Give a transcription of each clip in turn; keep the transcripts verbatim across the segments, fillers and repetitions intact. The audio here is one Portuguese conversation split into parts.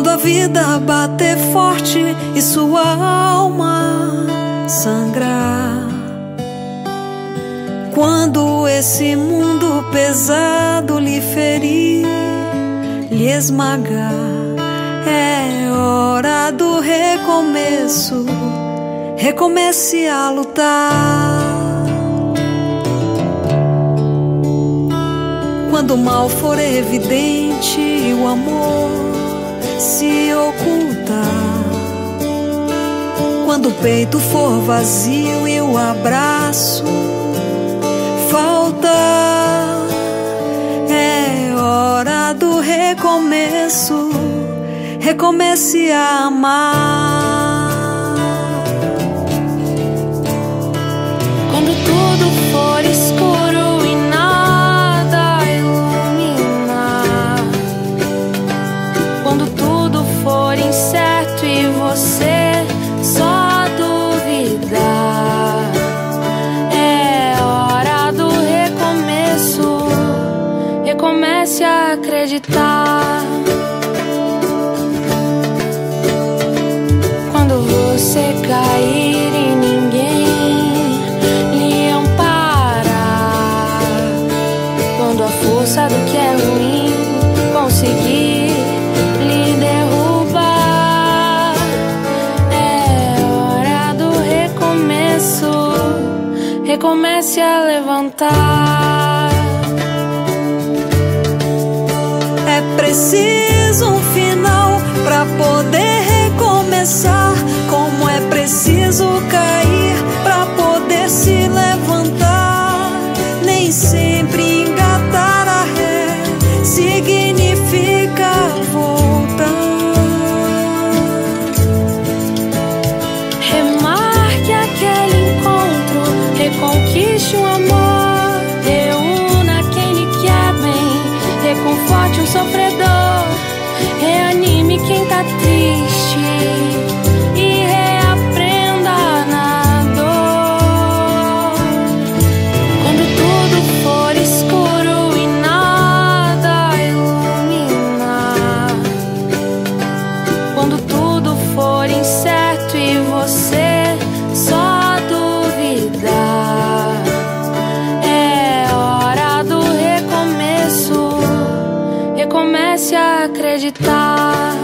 Quando a vida bater forte e sua alma sangrar, quando esse mundo pesado lhe ferir, lhe esmagar, é hora do recomeço. Recomece a lutar. Quando o mal for evidente e o amor se ocultar, quando o peito for vazio e o abraço faltar, é hora do recomeço. Recomece a amar. Quando tudo for escuro e nada iluminar, quando tudo for incerto e você só duvidar, é hora do recomeço. Recomece a acreditar. Quando você cair e ninguém lhe amparar, quando a força do que é ruim conseguir lhe derrubar, é hora do recomeço. Recomece a levantar. É preciso um final pra poder recomeçar, como é preciso cair pra poder se levantar. Nem sempre engatar a ré significa voltar. Remarque aquele encontro, reconquiste o amor, reúna quem lhe quer bem, reconforte um sofredor, reanime quem tá triste e reaprenda na dor. Quando tudo for escuro e nada iluminar, quando tudo for incerto e você só duvidar, é hora do recomeço. Recomece a acreditar.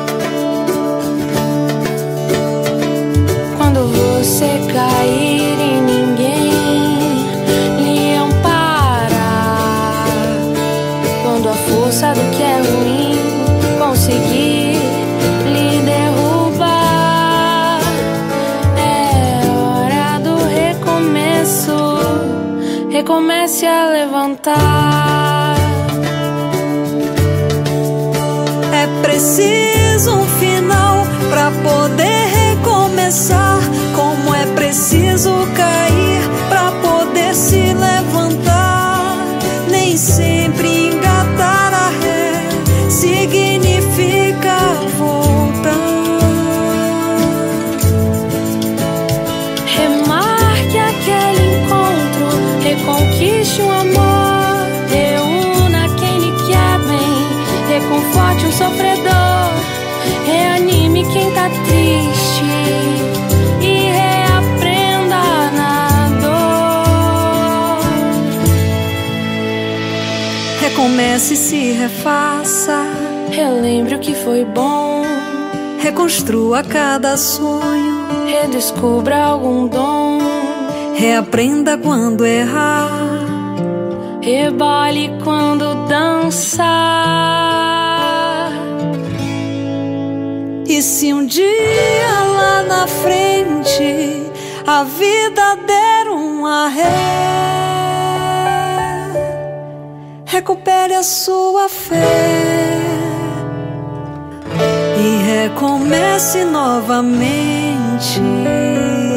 Quando você cair e ninguém lhe amparar, quando a força do que é ruim conseguir lhe derrubar, é hora do recomeço. Recomece a levantar. É preciso um final pra poder recomeçar, como é preciso cair pra poder se levantar. Nem sempre engatar a ré significa voltar. Remarque aquele encontro, reconquiste o amor, reúna quem lhe quer bem, reconforte um sofredor, reanime quem tá triste e reaprenda na dor. Recomece e se refaça. Relembre o que foi bom, Reconstrua cada sonho. redescubra algum dom, Reaprenda quando errar. rebole quando dançar. E se um dia lá na frente a vida der um arré, recupere a sua fé e recomece novamente.